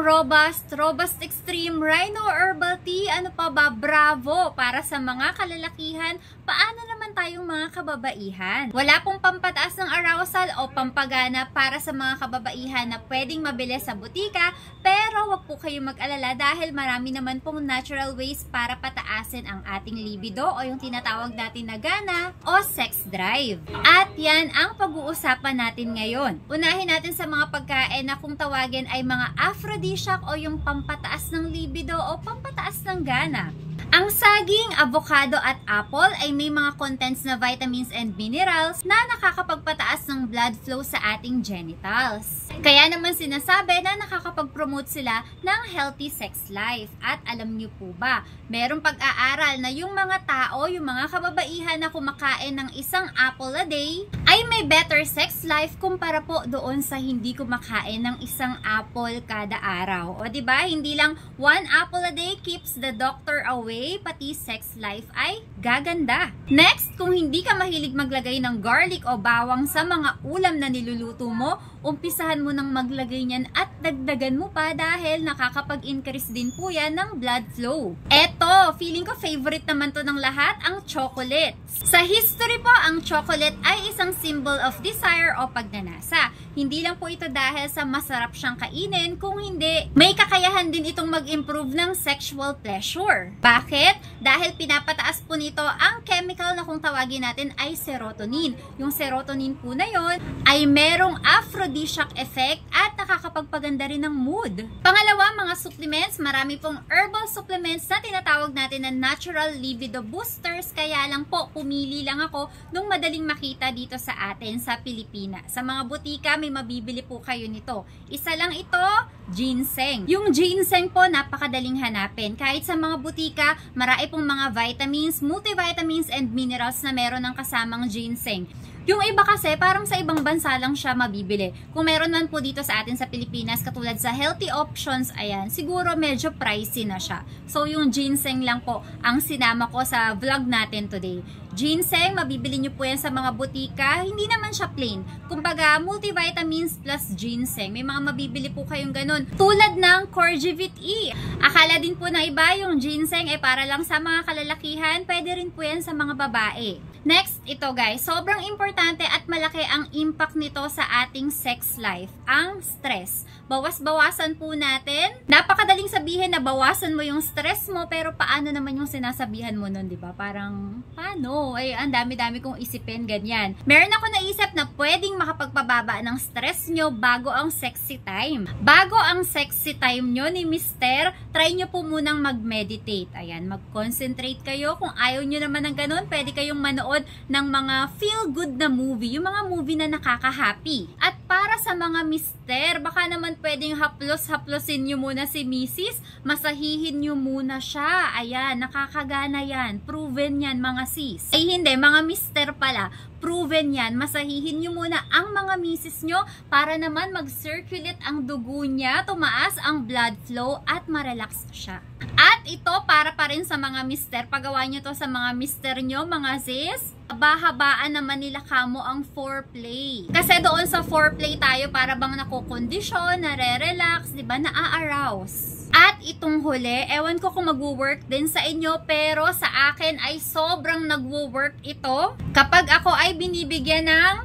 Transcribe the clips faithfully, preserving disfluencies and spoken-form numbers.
Robust, Robust Extreme, Rhino Herbal Tea, ano pa ba, bravo! Para sa mga kalalakihan, paano naman tayong mga kababaihan? Wala pong pampataas ng arousal o pampagana para sa mga kababaihan na pwedeng mabili sa butika, pero wag po kayong mag-alala dahil marami naman pong natural ways para pataasin ang ating libido o yung tinatawag natin na gana o sex drive. At yan ang pag-uusapan natin ngayon. Unahin natin sa mga pagkain na kung tawagin ay mga aphrodisiac o yung pampataas ng libido o pampataas ng gana. Ang saging, avocado at apple ay may mga contents na vitamins and minerals na nakakapagpataas ng blood flow sa ating genitals. Kaya naman sinasabi na nakakapag-promote sila ng healthy sex life. At alam niyo po ba, merong pag-aaral na yung mga tao, yung mga kababaihan na kumakain ng isang apple a day ay may better sex life kumpara po doon sa hindi kumakain ng isang apple kada araw. O diba, hindi lang one apple a day keeps the doctor away, pati sex life ay gaganda. Next, kung hindi ka mahilig maglagay ng garlic o bawang sa mga ulam na niluluto mo, umpisahan mo nang maglagay niyan at dagdagan mo pa dahil nakakapag-increase din po yan ng blood flow. Eto, feeling ko favorite naman to ng lahat, ang chocolate. Sa history po, ang chocolate ay isang symbol of desire o pagnanasa. Hindi lang po ito dahil sa masarap siyang kainin, kung hindi, may kakayahan din itong mag-improve ng sexual pleasure. Bakit? Dahil pinapataas po nito ang chemical na kung tawagin natin ay serotonin. Yung serotonin po na yon ay merong aphrodisiac effect at nakakapagpaganda rin ng mood. Pangalawa, mga supplements. Marami pong herbal supplements na tinatawag natin na natural libido boosters. Kaya lang po, pumili lang ako nung madaling makita dito sa atin sa Pilipinas. Sa mga butika, may mabibili po kayo nito. Isa lang ito, ginseng. Yung ginseng po, napakadaling hanapin. Kahit sa mga butika, marami pong mga vitamins, multivitamins, and minerals na meron ng kasamang ginseng. Yung iba kasi, parang sa ibang bansa lang siya mabibili. Kung meron man po dito sa atin sa Pilipinas, katulad sa healthy options, ayan, siguro medyo pricey na siya. So, yung ginseng lang po ang sinama ko sa vlog natin today. Ginseng, mabibili nyo po yan sa mga butika. Hindi naman siya plain. Kumbaga, multivitamins plus ginseng. May mga mabibili po kayong ganun. Tulad ng Corgivit E. Akala din po ng iba, yung ginseng ay para lang sa mga kalalakihan. Pwede rin po yan sa mga babae. Next, ito guys, sobrang importante at malaki ang impact nito sa ating sex life, ang stress. Bawas-bawasan po natin. Napakadaling sabihin na bawasan mo yung stress mo, pero paano naman yung sinasabihan mo nun, di ba? Parang, paano? Ay, ang dami-dami kong isipin, ganyan. Meron ako naisip na pwedeng makapagpababa ng stress nyo bago ang sexy time. Bago ang sexy time nyo ni Mister, try nyo po munang mag-meditate. Ayan, mag-concentrate kayo. Kung ayaw nyo naman ng ganun, pwede kayong manood ng mga feel-good na movie. Yung mga movie na nakaka-happy. At para sa mga Mister, baka naman pwedeng haplos-haplosin nyo muna si Missus, masahihin nyo muna siya. Ayan, nakakagana yan. Proven yan, mga sis. Ay hindi, mga Mister pala. Proven yan. Masahihin nyo muna ang mga Missus nyo para naman mag-circulate ang dugo niya, tumaas ang blood flow at ma-relax siya. At ito para pa rin sa mga Mister. Pagawa nyo to sa mga Mister nyo, mga sis. Bahabaan naman nila kamo ang foreplay. Kasi doon sa foreplay tayo para bang nakukondisyon, nare-relax, di ba, na-arouse. At itong huli, ewan ko kung mag-work din sa inyo, pero sa akin ay sobrang nag-work ito. Kapag ako ay binibigyan ng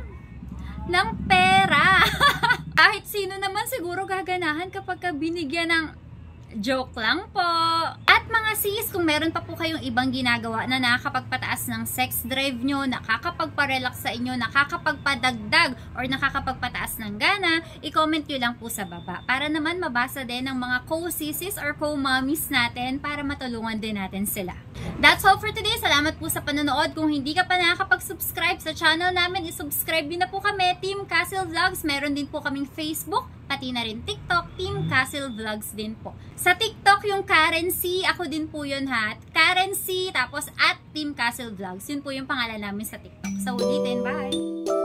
ng pera. Kahit sino naman siguro gaganahan kapag ka binigyan ng joke lang po. At mga sis, kung meron pa po kayong ibang ginagawa na nakakapagpataas ng sex drive nyo, nakakapagparelax sa inyo, nakakapagpadagdag, or nakakapagpataas ng gana, i-comment nyo lang po sa baba. Para naman mabasa din ng mga co-sisis or co-mommies natin para matulungan din natin sila. That's all for today. Salamat po sa panonood. Kung hindi ka pa nakakapag-subscribe sa channel namin, i-subscribe din na po kami, Team Castle Vlogs. Meron din po kaming Facebook, pati na rin TikTok, Team Castle Vlogs din po. Sa TikTok, yung Karen C, ako din po yun ha. Karen C, tapos at Team Castle Vlogs. Yun po yung pangalan namin sa TikTok. Sa ulitin, bye!